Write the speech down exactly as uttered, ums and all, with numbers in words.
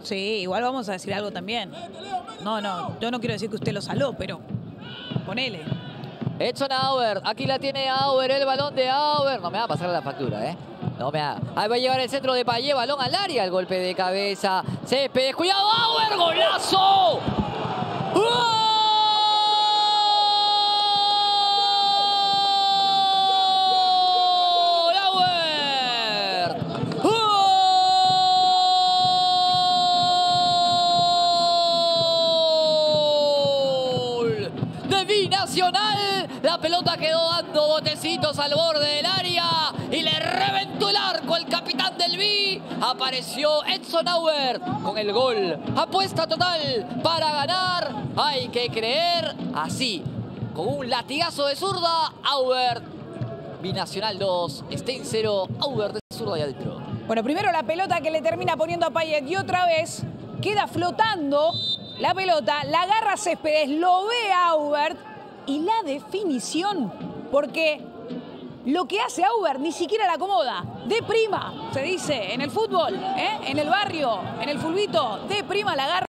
Sí, igual vamos a decir algo también. No, no, yo no quiero decir que usted lo saló, pero ponele. Edson Auber, aquí la tiene Auber, el balón de Auber. No me va a pasar la factura, ¿eh? No me haga. Ahí va a llegar el centro de Payet, balón al área, el golpe de cabeza. Céspedes, cuidado, Auber, golazo. ¡Gol! Auber. ¡Gol! De Binacional. La pelota quedó dando botecitos al borde del área y le reventó el arco al capitán del B. Apareció Edson Auber con el gol. Apuesta total para ganar. Hay que creer así. Con un latigazo de zurda, Auber. Binacional dos, Stein cero, Auber de zurda y adentro. Bueno, primero la pelota que le termina poniendo a Payet y otra vez queda flotando la pelota. La agarra Céspedes, lo ve a Auber. Y la definición, porque lo que hace Auber ni siquiera la acomoda. De prima, se dice en el fútbol, ¿eh? En el barrio, en el fulbito, de prima la agarra.